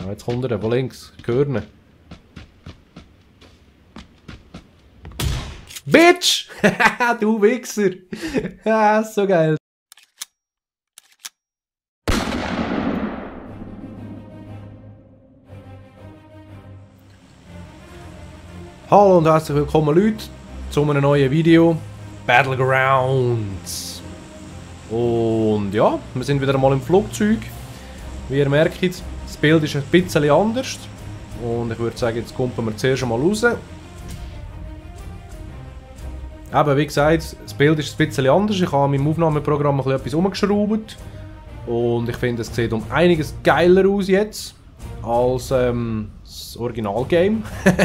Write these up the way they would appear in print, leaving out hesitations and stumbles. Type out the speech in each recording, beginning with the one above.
Ja, jetzt kommt er von links. Gehörne. Bitch! Du Wichser! Ja, so geil. Hallo und herzlich willkommen Leute zu einem neuen Video. Battlegrounds. Und ja, wir sind wieder einmal im Flugzeug. Wie ihr merkt, das Bild ist ein bisschen anders. Und ich würde sagen, jetzt kommen wir zuerst einmal raus. Eben, wie gesagt, das Bild ist ein bisschen anders. Ich habe meinem Aufnahmeprogramm ein bisschen etwas umgeschraubt. Und ich finde, es sieht um einiges geiler aus jetzt als das Originalgame.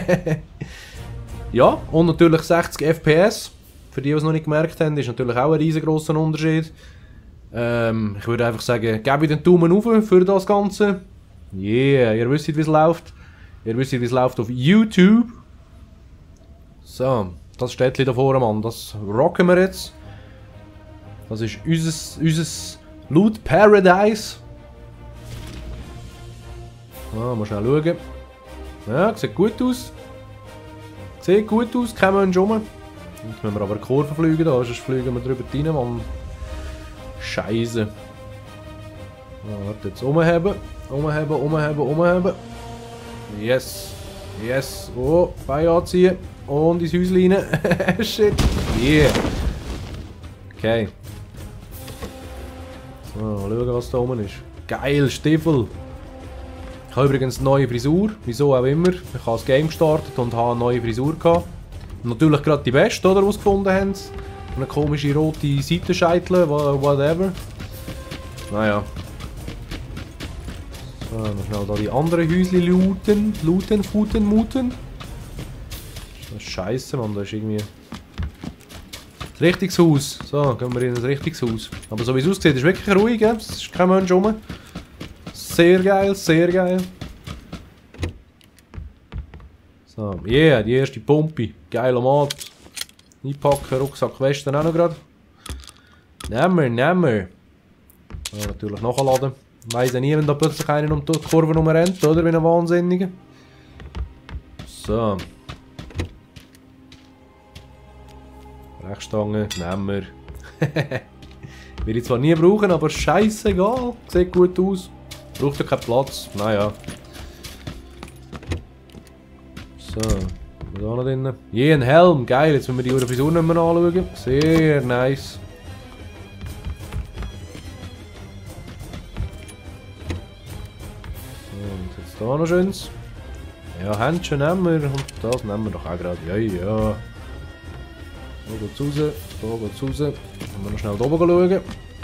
Ja, und natürlich 60 FPS. Für die, die es noch nicht gemerkt haben, ist natürlich auch ein riesengroßer Unterschied. Ich würde einfach sagen, gebe den Daumen hoch für das Ganze. Yeah, ihr wisst, wie es läuft. Ihr wisst, wie es läuft auf YouTube. So, das Städtchen da vorne, Mann, das rocken wir jetzt. Das ist unser Loot Paradise. Ah, mal schnell schauen. Ja, sieht gut aus. Sieht gut aus, kein Mensch rum. Jetzt müssen wir aber eine Kurve fliegen, da, sonst fliegen wir drüber rein, Mann. Scheiße. Ja, warte, jetzt umheben. Umheben. Yes. Yes. Oh, Bein anziehen. Und ins Häuschen rein. Shit. Yeah. Okay. So, mal schauen, was da oben ist. Geil, Stiefel. Ich habe übrigens eine neue Frisur. Wieso auch immer. Ich habe das Game gestartet und habe eine neue Frisur gehabt. Natürlich gerade die beste, oder, was gefunden haben. Eine komische rote Seitenscheitel, whatever. Naja. So, noch schnell da die anderen Häuschen looten. Muten. Das ist scheiße, Mann, da ist irgendwie... Das richtiges Haus. So, gehen wir in ein richtiges Haus. Aber so wie es aussieht, ist wirklich ruhig, ja? Es ist kein Mensch rum. Sehr geil, sehr geil. So, yeah, die erste Pumpe. Geiler Mat. Einpacken, Rucksack, Westen auch noch gerade. Nehmen wir. Ja, natürlich nachladen. Weiss ja nie, wenn da plötzlich einer um die Kurve rumrennt, oder? Wie ein Wahnsinniger. So. Brechstange, nehmen wir. Will ich zwar nie brauchen, aber scheißegal. Sieht gut aus. Braucht ja keinen Platz. Naja. So. Da noch drin. Je, ein Helm. Geil. Jetzt müssen wir die Frisur nicht mehr anschauen. Sehr nice. So, und jetzt da noch schönes. Ja, Händchen nehmen wir. Und das nehmen wir doch auch gerade. Ja. Da geht's raus. Können wir noch schnell da oben schauen.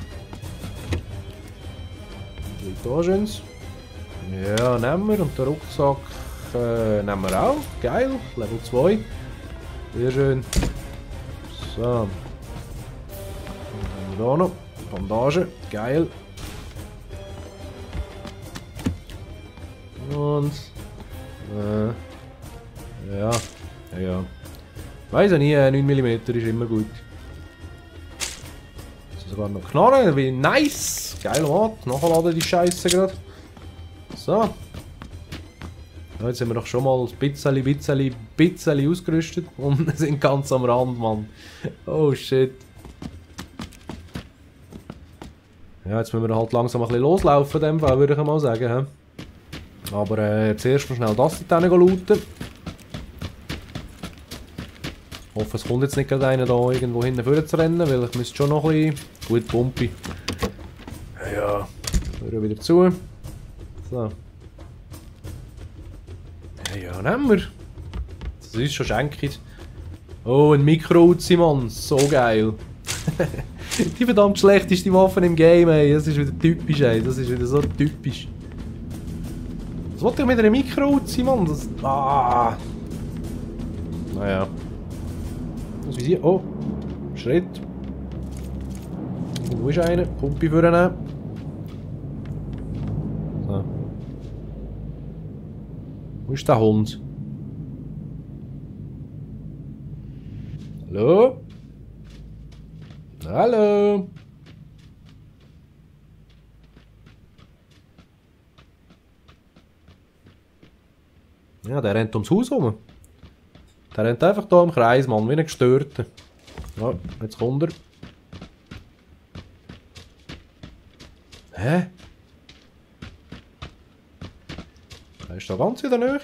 Da schönes. Ja, nehmen wir. Und den Rucksack nehmen wir auch. Geil. Level 2. Sehr schön. So. Dann haben wir da noch. Bandage. Geil. Und. Ja. Weiss ja nie, 9 mm ist immer gut. Jetzt sogar noch Knarren, wie nice! Geil, Mat. Nachladen die Scheiße gerade. So. Ja, jetzt sind wir doch schon mal ein bisschen ausgerüstet und sind ganz am Rand, Mann. Oh shit. Ja, jetzt müssen wir halt langsam ein bisschen loslaufen, in dem Fall, würde ich mal sagen. He? Aber zuerst mal schnell das da looten. Ich hoffe, es kommt jetzt nicht gerade einer da irgendwo hinten vorne zu rennen, weil ich müsste schon noch ein bisschen... Gut, Pumpe. Ja. Hören wieder zu. So. Ja, nehmen wir. Das ist schon schenkig. Oh, ein Mikro-Uzi, Mann. So geil. Die verdammt schlechteste Waffe im Game, ey. Das ist wieder typisch, ey. Das ist wieder so typisch. Was wollte ich mit einem Mikro-Uzi, Mann? Das... Ah. Naja. Was wie sie? Oh. Schritt. Wo ist einer? Pumpe vornehmen. So. Wo ist der Hund? Hallo? Hallo? Ja, der rennt ums Haus rum. Der rennt einfach da im Kreis, Mann, wie ein Gestörter. Ja, jetzt kommt er. Hä? Er ist da ganz in der Nähe.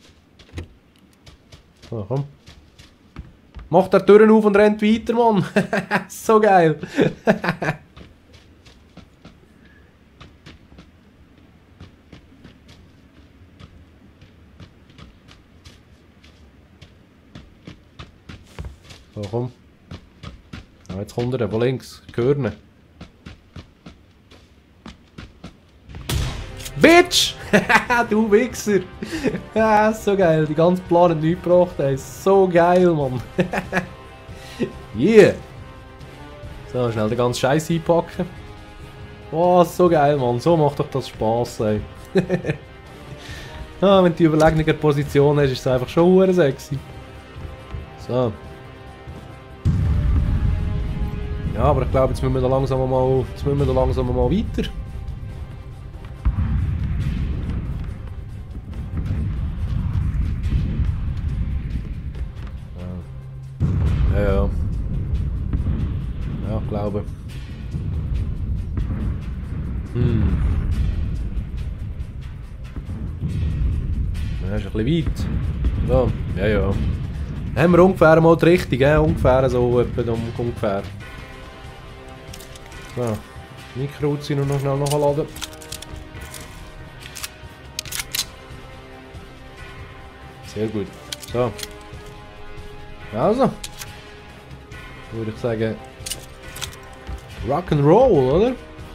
So, komm. Macht der Türen auf und rennt weiter, Mann. So geil. So, komm. Ja, jetzt kommt er von links. Gehörne. Bitch! Du Wichser! Ja, so geil. Die ganze Plan hat nichts gebracht. Ey. So geil, Mann. Yeah! So, schnell den ganzen Scheiß einpacken. Oh, so geil, Mann. So macht doch das Spaß, ey. Ah, wenn du die überlegene Position hast, ist es einfach schon hure sexy. So. Ja, aber ich glaube, jetzt müssen wir da langsam mal weiter. Ja. Ja, ich glaube. Ja, ist ein bisschen weit. So, ja. Dann haben wir ungefähr mal die Richtung, ungefähr so etwa ungefähr. So, Mikro noch schnell nachladen. Sehr gut. So. Also. Würde ich sagen. Rock'n'Roll, oder?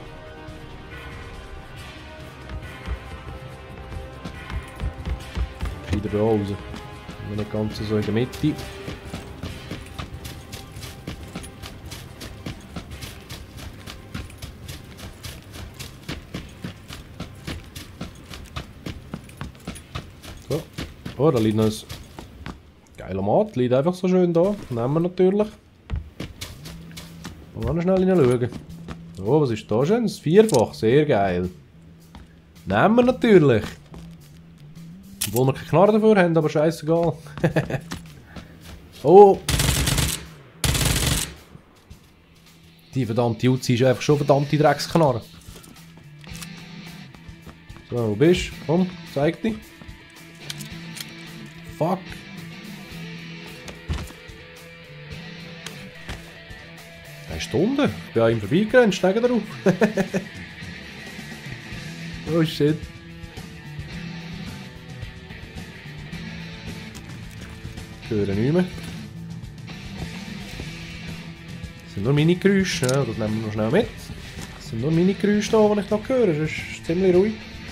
Wieder da raus. Nicht ganz so in der Mitte. So. Oh, da liegt noch ein geiler Mat. Liegt einfach so schön da. Nehmen wir natürlich. Und dann schnell hineinschauen. Oh, was ist da schön? Das Vierfach. Sehr geil. Nehmen wir natürlich. Obwohl wir keine Knarre dafür haben, aber scheißegal. Oh! Die verdammte Uzi ist einfach schon verdammte Drecksknarre. So, wo bist du? Komm, zeig dich. Fuck. Eine Stunde? Ich bin an ihm vorbeigerannt, steig drauf. Oh shit. Ich höre nicht mehr. Das sind nur meine Geräusche, ja, das nehmen wir noch schnell mit. Das sind nur meine Geräusche da, die ich noch höre, das ist ziemlich ruhig.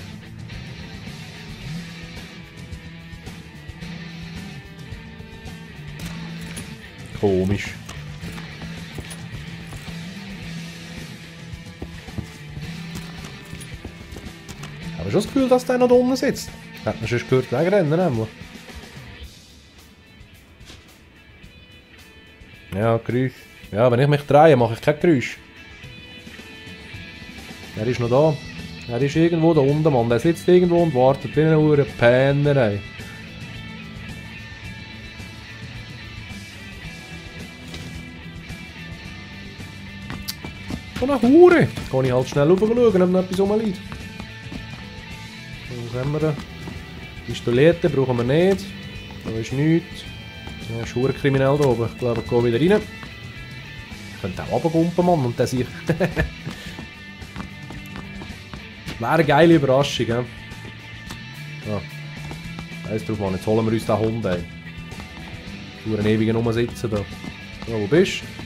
Komisch. Ich habe schon das Gefühl, dass der noch da unten sitzt. Hat man schon gehört, wegrennen nämlich. Ja, Geräusch. Ja, wenn ich mich drehe, mache ich kein Geräusch. Er ist noch da. Er ist irgendwo da unten, Mann. Der sitzt irgendwo und wartet wie ein Uhr Penner, ey. So eine Hure. Jetzt kann ich halt schnell rauf schauen, ob noch etwas rumliegt. Was haben wir da? Pistolette brauchen wir nicht. Da ist nichts. Ja, ist hure kriminell da oben. Ich glaube, ich gehe wieder rein. Ich könnte auch runtergumpen, Mann, und der sich. Wäre eine geile Überraschung, ja. Ja. Weiss drauf, Mann. Jetzt holen wir uns den Hund, ey. Du einen ewigen rumsitzen da. Ja, wo bist du?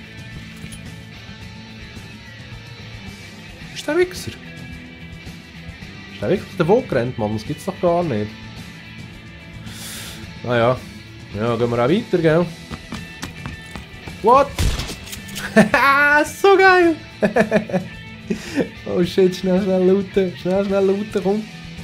Ist der Wichser? Ist der wirklich davon gerannt, Mann? Das gibt's doch gar nicht. Naja. Ja, gehen wir auch weiter, gell? What? So geil! Oh shit, schnell looten. Schnell looten, komm.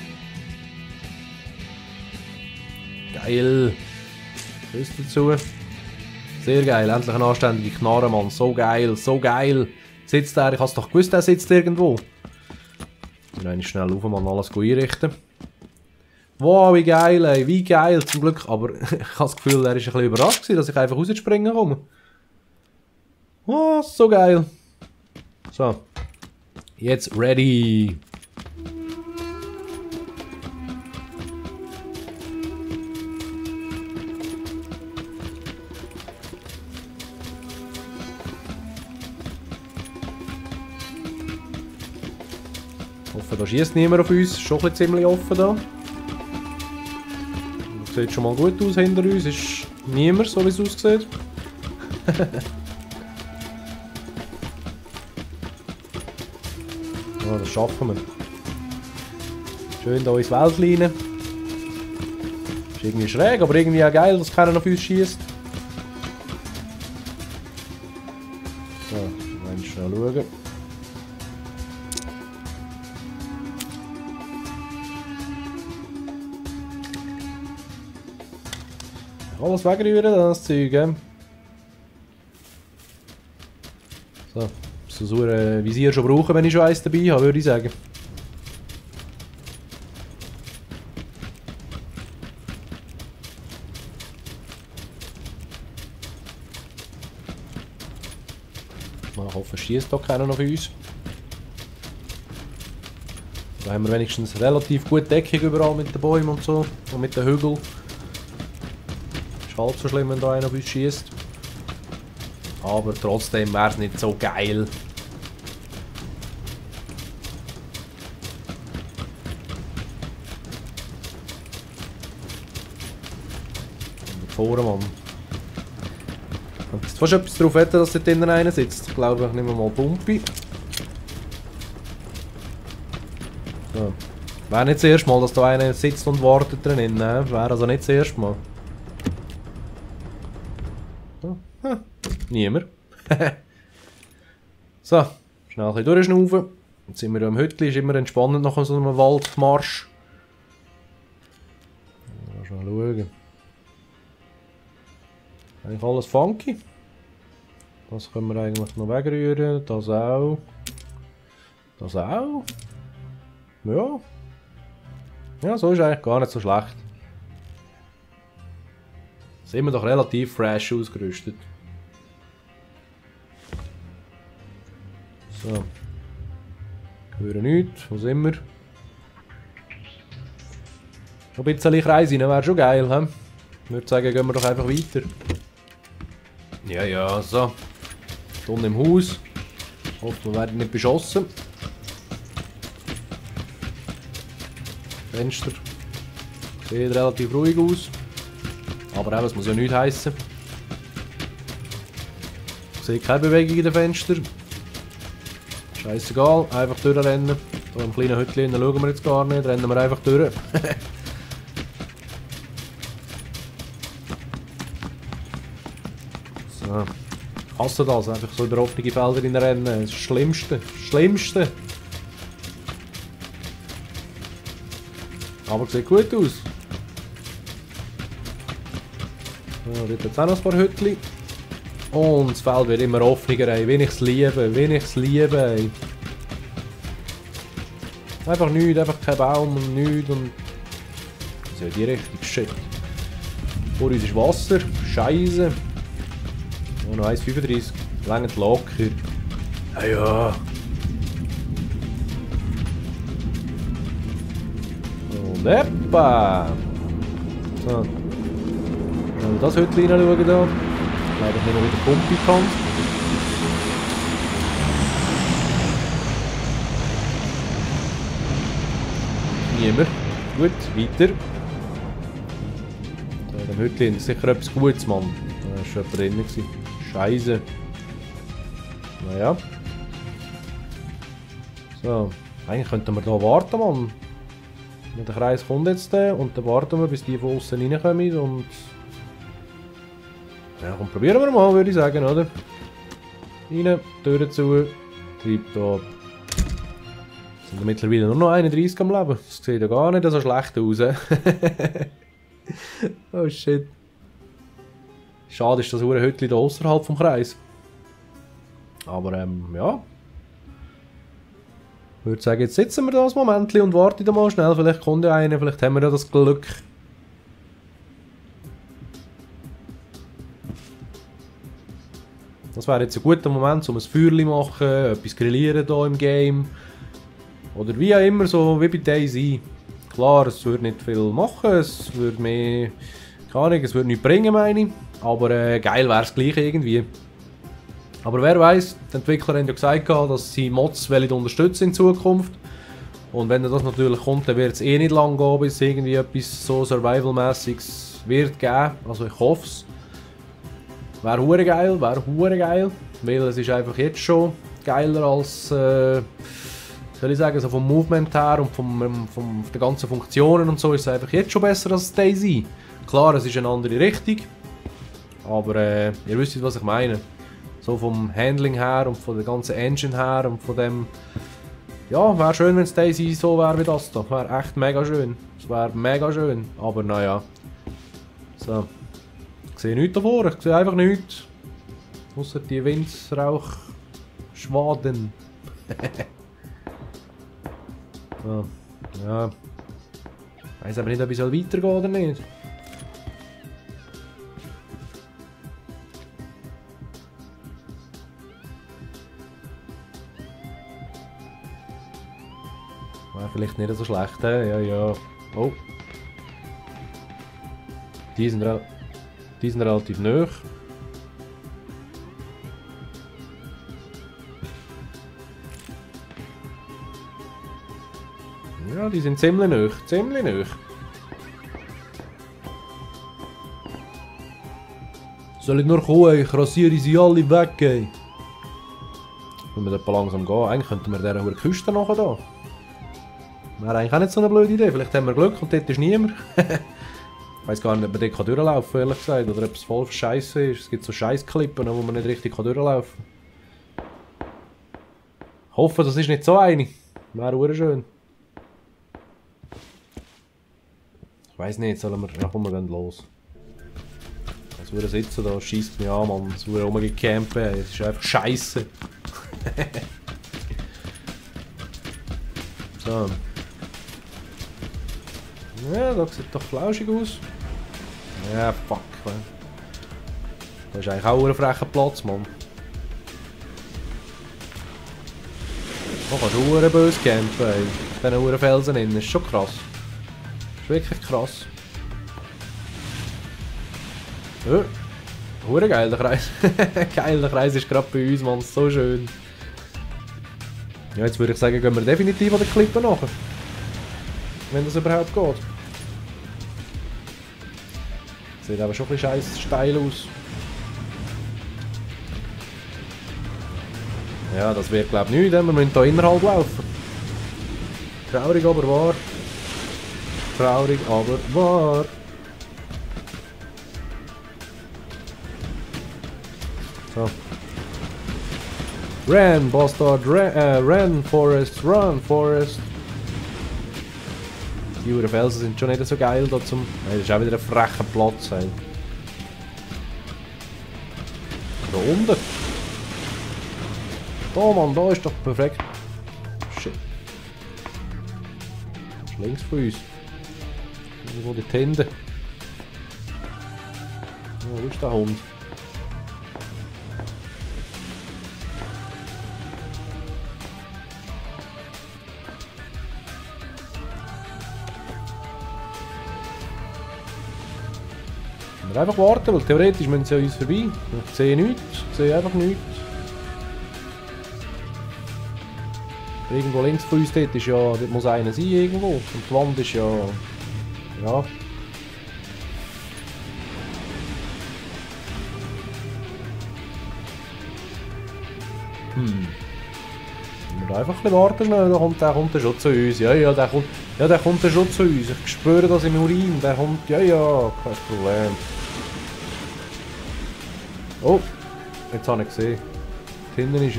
Geil. Tschüss dazu. Sehr geil, endlich eine anständige Knarre, Mann. So geil, so geil. Sitzt der? Ich hab's doch gewusst, der sitzt irgendwo. Dann schnell auf, Mann, alles einrichten. Wow, wie geil, ey. Wie geil, zum Glück. Aber ich habe das Gefühl, er war ein bisschen überrascht gewesen, dass ich einfach rausspringen komme. Oh, so geil. So. Jetzt ready. Ich hoffe, da schießt niemand auf uns. Ist schon ein bisschen ziemlich offen da. Das sieht schon mal gut aus hinter uns. Ist niemand, so wie es aussieht. Ja, das schaffen wir. Schön da ins Wäldchen rein. Ist irgendwie schräg, aber irgendwie auch geil, dass keiner auf uns schießt. So, mal schnell schauen. Alles wegrühren, das Zeug. So, so ein Visier schon brauchen, wenn ich schon eins dabei habe, würde ich sagen. Ich hoffe, es schießt doch keiner auf uns. Da haben wir wenigstens relativ gute Deckung überall mit den Bäumen und so. Und mit den Hügeln. Ist halb so schlimm, wenn da einer auf uns schießt. Aber trotzdem wäre es nicht so geil. Und vorne, Mann. Ich fast etwas darauf wetten, dass dort drinnen einer sitzt. Ich glaube, ich nehme mal Pumpi. So. Wäre nicht das erste Mal, dass da einer sitzt und wartet drinnen. Ne? Wäre also nicht das erste Mal. So. Niemand. So, schnell ein bisschen durchschnaufen. Jetzt sind wir hier im Hütchen, ist immer entspannend nach so einem Waldmarsch. Mal schnell schauen. Eigentlich alles funky. Das können wir eigentlich noch wegrühren. Das auch. Das auch. Ja. Ja, so ist eigentlich gar nicht so schlecht. Sind wir doch relativ fresh ausgerüstet. So. Hören nichts. Wo sind wir? Noch ein bisschen Kreis rein wäre schon geil, he? Ich würde sagen, gehen wir doch einfach weiter. Ja, ja, so. Unten im Haus. Ich hoffe, wir werden nicht beschossen. Fenster. Sieht relativ ruhig aus. Aber auch, das muss ja nichts heissen. Ich sehe keine Bewegung in den Fenstern. Scheißegal, einfach durchrennen. Hier im kleinen Hütchen schauen wir jetzt gar nicht, rennen wir einfach durch. So. Ich hasse das, einfach so über offene Felder rennen. Das ist das Schlimmste. Das Schlimmste. Aber sieht gut aus. So, dort jetzt auch noch ein paar Hütchen. Und das Feld wird immer offener, ey. Wie ich es liebe, wie ich es liebe, ey. Einfach nichts, einfach kein Baum und nichts und... Das ist ja die Richtung, shit. Vor uns ist Wasser, Scheiße. Oh, noch 1,35. Längert locker. Ja, ja. Und eppa. So. Mal das Hütchen reinschauen da. Ich glaube, ich nehme wieder Pumpe in die Hand. Niemand. Gut, weiter. So, in dem Hütchen ist sicher etwas Gutes, Mann. Da war schon jemand drin. Scheiße. Naja. So. Eigentlich könnten wir hier warten, Mann. Der Kreis kommt jetzt und dann warten wir, bis die von außen reinkommen und... Ja, komm, probieren wir mal, würde ich sagen, oder? Rein, Türen zu, Tipptopp. Sind ja mittlerweile nur noch 31 am Leben. Das sieht ja gar nicht so schlecht aus. Oh shit. Schade ist das Hütchen da außerhalb vom Kreis. Aber ja. Ich würde sagen, jetzt sitzen wir da ein Moment und warten mal schnell. Vielleicht kommt ja einer, vielleicht haben wir ja das Glück. Das wäre jetzt ein guter Moment, um ein Feuerchen machen, etwas grillieren hier im Game. Oder wie auch immer, so wie bei DayZ. Klar, es würde nicht viel machen, es würde mehr... Keine Ahnung, es würde nichts bringen, meine ich. Aber geil wäre es gleich irgendwie. Aber wer weiß, die Entwickler haben ja gesagt, dass sie Mods unterstützen in Zukunft. Und wenn das natürlich kommt, dann wird es eh nicht lang gehen, bis irgendwie etwas so Survival-mäßiges wird geben. Also ich hoffe es. Wäre hure geil, weil es ist einfach jetzt schon geiler als, soll ich sagen, so vom Movement her und von den ganzen Funktionen und so ist es einfach jetzt schon besser als DayZ. Klar, es ist eine andere Richtung, aber ihr wisst, was ich meine. So vom Handling her und von der ganzen Engine her und von dem, ja, wäre schön, wenn es DayZ so wäre wie das da. Wäre echt mega schön. Es wäre mega schön, aber naja. So. Ich sehe nichts davor, ich sehe einfach nichts. Ausser die Windsrauchschwaden. So, ja. Ich weiss aber nicht, ob ich weitergehen oder nicht. Wäre vielleicht nicht so schlecht, ja, ja. Oh. Die sind relativ nahe. Ja, die sind ziemlich nahe, ziemlich nahe. Soll ich nur kommen? Ich rasiere sie alle weg, ey. Wenn wir dort langsam gehen, eigentlich könnten wir dieser hohen Küste nachher da. Wäre eigentlich auch nicht so eine blöde Idee. Vielleicht haben wir Glück und dort ist niemand. Ich weiss gar nicht, ob man dort durchlaufen kann, ehrlich gesagt. Oder ob es voll scheiße ist. Es gibt so Scheißklippen, wo man nicht richtig durchlaufen kann. Ich hoffe, das ist nicht so eine. Wäre auch schön. Ich weiss nicht, sollen wir... Ja, komm, wir gehen los. Das würde sitzen da, schießt mich an, Mann. Das würde rumgecampen. Es ist einfach scheiße. So. Ja, das sieht doch flauschig aus. Ja, fuck, man. Das ist eigentlich auch ein frecher Platz, Mann. Da kannst du auch böse campen, ey. Auf diesen Felsen innen. Das ist schon krass. Das ist wirklich krass. Ja. Hure geil, der Kreis. Geil, der Kreis ist gerade bei uns, Mann. So schön. Ja, jetzt würde ich sagen, gehen wir definitiv an den Klippen nach. Wenn das überhaupt geht. Sieht aber schon ein bisschen scheiß steil aus. Ja, das wird glaube ich nichts, wir müssen hier innerhalb laufen. Traurig aber wahr. Traurig aber wahr. So. Ren, Bastard, Ren, Forest, Run, Forest. Die Felsen sind schon nicht so geil da zum... Das ist auch wieder ein frecher Platz. Ey. Da unten. Da, Mann, da ist doch perfekt. Shit. Das ist links von uns. Irgendwo die Hände. Oh, wo ist der Hund? Wir einfach warten, weil theoretisch müssen sie an uns vorbei. Ich sehe nichts, ich sehe einfach nichts. Irgendwo links von uns dort ist ja, dort muss einer sein irgendwo. Und die Wand ist ja... Ja. Wir einfach ein bisschen warten schnell, der kommt schon zu uns. Ja, der kommt schon zu uns. Ich spüre das im Urin, der kommt, ja, kein Problem. Oh, jetzt habe ich gesehen. Hinten ist er.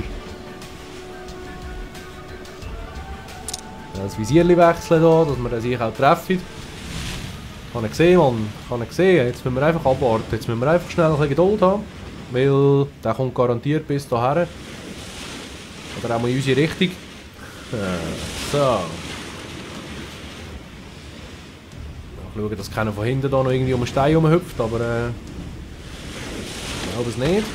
Das Visierli wechseln hier, dass wir sich auch treffen. Kann ich gesehen, Mann. Kann ich gesehen. Jetzt müssen wir einfach abwarten. Jetzt müssen wir einfach schnell ein bisschen Geduld haben. Weil der kommt garantiert bis hierher. Oder auch mal in unsere Richtung. So. Schauen, dass keiner von hinten da noch irgendwie um den Stein rumhüpft, aber ich glaube es nicht.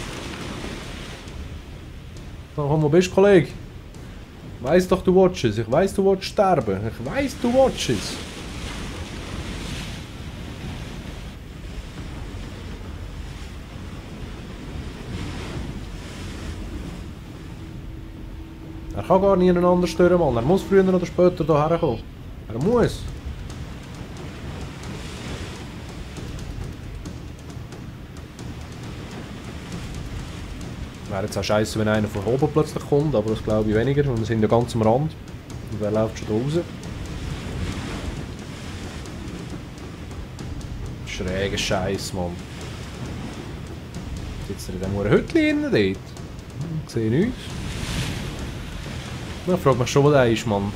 So, komm, wo bist du, Kollege? Ich weiss doch, du willst es. Ich weiss, du willst sterben. Ich weiss, du willst es. Er kann gar niemand anders stören, Mann. Er muss früher oder später hierher kommen. Er muss. Wäre jetzt auch scheiße, wenn einer von oben plötzlich kommt, aber das glaube ich weniger, weil wir sind ja ganz am Rand. Und wer läuft schon da raus? Schräger Scheiß, Mann. Sitzt er in diesem Hütchen innen dort? Ich sehe nichts. Ich frage mich schon, wo der ist, Mann.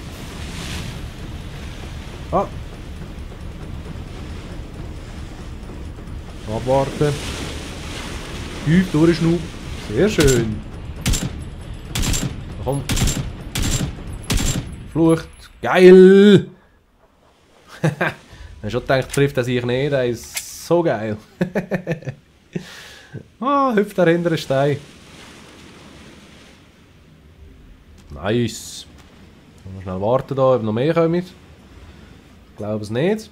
Ah! Abwarten. Tief durchschnauben. Sehr schön. Komm. Flucht. Geil! Ich habe schon gedacht, trifft er sich nicht. Der ist so geil. Ah, hüpft er hinter den Stein. Nice. Mal schnell warten, da, ob noch mehr kommen. Ich glaube es nicht.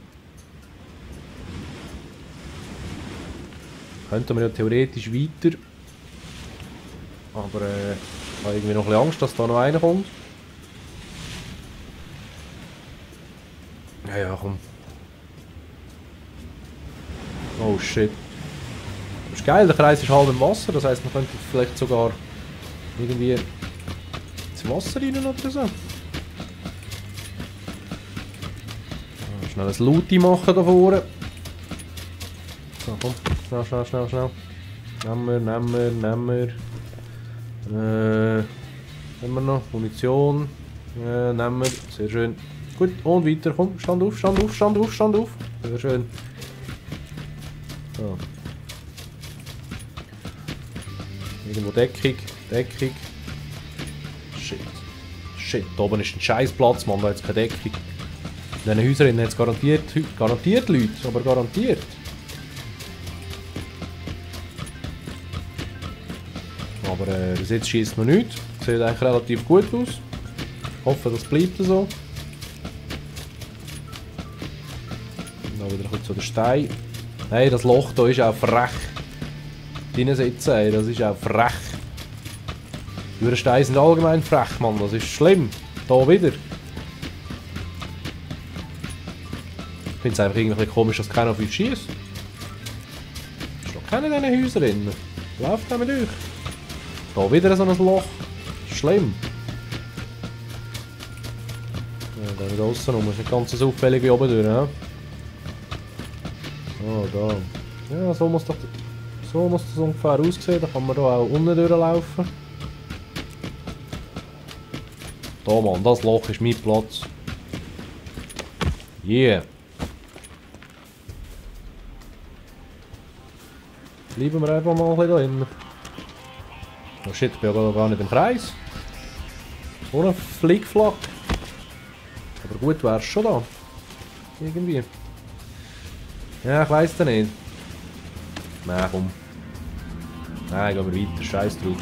Könnten wir ja theoretisch weiter. Aber ich habe irgendwie noch ein bisschen Angst, dass da noch einer kommt. Ja, ja, komm. Oh shit. Das ist geil, der Kreis ist halb im Wasser, das heisst, man könnte vielleicht sogar irgendwie ins Wasser rein oder so. Schnell ein Looty machen da vorne. So, komm, schnell. Nehmen wir. Haben wir noch Munition? Nehmen wir. Sehr schön. Gut, und weiter. Komm, stand auf. Sehr schön. So. Irgendwo Deckung. Shit, da oben ist ein Scheißplatz, Mann, da hat es keine Deckung. In diesen Häusern hat es garantiert Leute, aber garantiert. Aber bis jetzt schießt noch nichts. Sieht eigentlich relativ gut aus. Ich hoffe, das bleibt so. Und dann wieder kurz zu den Stein. Hey, das Loch hier ist auch frech. Drinnen sitzen, ey, das ist auch frech. Die Steine sind allgemein frech, Mann. Das ist schlimm. Da wieder. Ich finde es einfach irgendwie komisch, dass keiner auf uns schießt. Ist doch keiner in diesen Häusern drin. Läuft da mit euch. Da wieder so ein Loch. Schlimm. Ja, da wieder aussen rum. Das ist nicht ganz so auffällig wie oben durch. Ja? Oh, da. Ja, so muss das ungefähr aussehen. Da kann man da auch unten durchlaufen. Da, Mann, das Loch ist mein Platz. Yeah. Bleiben wir einfach mal ein bisschen da drin. Oh shit, ich bin ja gar nicht im Kreis. So ein Flickflack. Aber gut wär's schon da. Irgendwie. Ja, ich weiss da nicht. Nein, komm. Nein, gehen wir weiter. Scheiß drauf.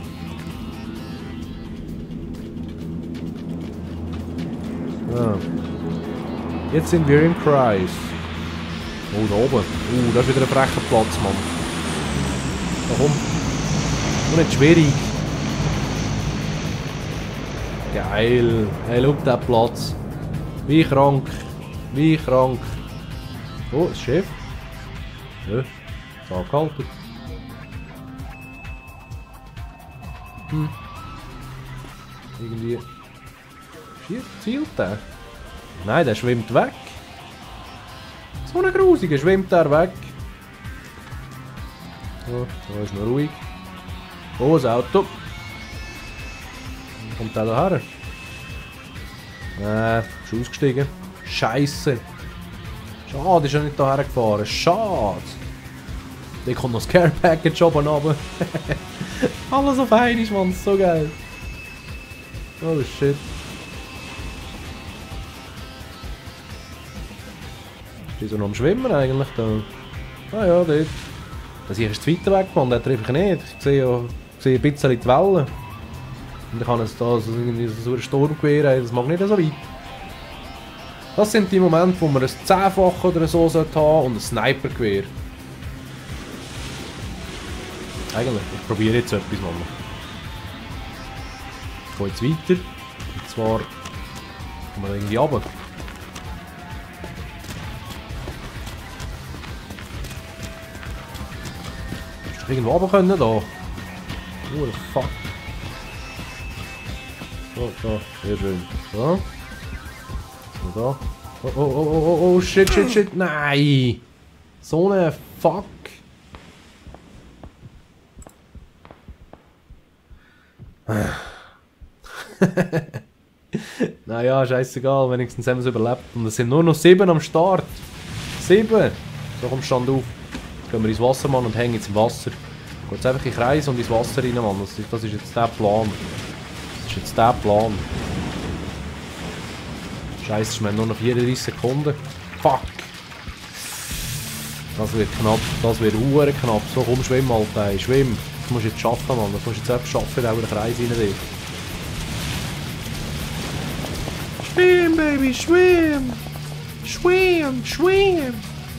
Ja. Jetzt sind wir im Kreis. Oh, da oben. Das ist wieder ein frecher Platz, Mann. Da komm. Und nicht schwierig. Geil. Hey, schau den Platz. Wie krank. Wie krank. Oh, das Schiff. Ja, ist angehalten. Irgendwie. Zielt der? Nein, der schwimmt weg. So ein Grusiger schwimmt der weg. So, da ist noch ruhig. Oh, das Auto. Wie kommt der da her? Ist ausgestiegen. Scheiße. Schade, ist er nicht hierher gefahren. Schade. Da kommt noch das Care Package oben runter. Alles auf einmal, Mann. So geil. Oh shit. Ist so noch am Schwimmen eigentlich da? Ah ja, dort. Das hier ist zu weit weg, Mann, der treffe ich nicht. Ich sehe ja ein bisschen die Wellen. Und ich kann jetzt da so ein Sturmgewehr haben, das mag nicht so weit. Das sind die Momente, wo man ein 10-fach oder so haben sollte und ein Snipergewehr. Eigentlich, ich probiere jetzt etwas, Mann. Ich gehe jetzt weiter. Und zwar kommen wir irgendwie runter. Musst du irgendwo runter können da? Oh, fuck. So, da, sehr schön. So. So, da. Oh, oh, oh, oh, oh, shit, shit, shit. Nein! So eine Fuck. Naja, scheißegal, wenigstens haben wir es überlebt. Und es sind nur noch 7 am Start. 7! So, komm, stand auf. Jetzt gehen wir ins Wasser, Mann, und hängen jetzt im Wasser. Geht jetzt einfach in den Kreis und ins Wasser rein, Mann. Das ist jetzt der Plan. Das ist jetzt der Plan. Scheiße, wir haben nur noch 34 Sekunden. Fuck! Das wird knapp, das wird hure knapp. So, komm, schwimm, Alter, schwimm. Das musst du jetzt schaffen, Mann. Das musst du jetzt einfach schaffen, auch in den Kreis rein. Schwimm, Baby, schwimm! Schwimm, schwimm!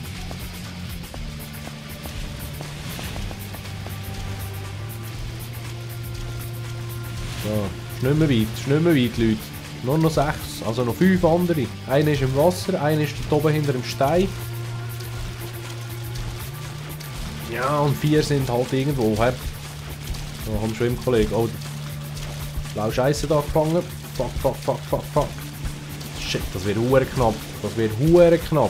So, ist nicht mehr weit, Leute. Nur noch 6, also noch 5 andere. Einer ist im Wasser, einer ist dort oben hinter dem Stein. Ja, und 4 sind halt irgendwo. He? So, komm, Schwimmkollege. Oh, blaue Scheiße da gefangen. Fuck, fuck, fuck, fuck, fuck. Shit, das wird hure knapp. Das wird hure knapp.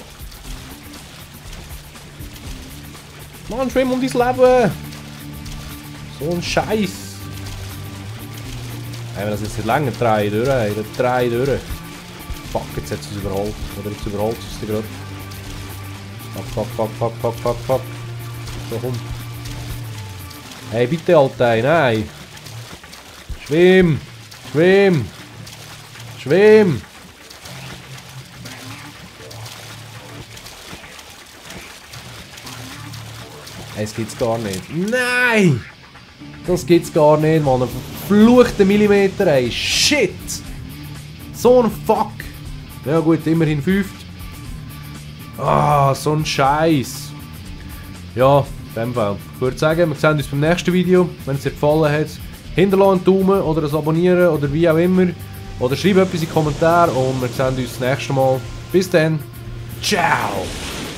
Mann, schwimm um dein Leben! So ein Scheiß! Wenn wir das jetzt nicht länger drehen durch, drehen durch. Fuck, jetzt hat es uns überholt. Oder jetzt überholt es uns gerade. Fuck, fuck, fuck, fuck, fuck, fuck, fuck. So, komm. Hey, bitte, Alter, nein! Schwimm! Schwimm! Schwimm! Es gibt's gar nicht. Nein! Das gibt's gar nicht, Mann. Ein verfluchter Millimeter, ey. Shit! So ein Fuck! Ja gut, immerhin 5. Ah, so ein Scheiß. Ja, in dem Fall. Ich würde sagen, wir sehen uns beim nächsten Video. Wenn es dir gefallen hat, hinterlassen einen Daumen oder ein Abonnieren oder wie auch immer. Oder schreib etwas in die Kommentare und wir sehen uns das nächste Mal. Bis dann. Ciao!